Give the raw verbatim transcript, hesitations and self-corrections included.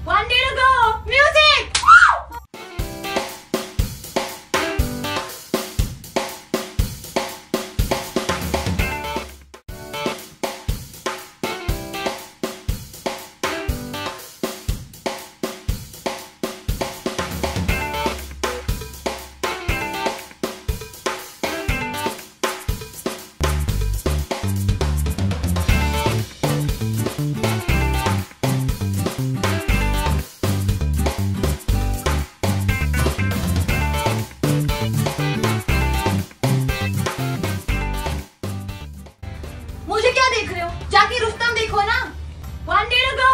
One day to go. Music. मुझे क्या देख रहे हो? जाके रुस्तम देखो ना। One day to go.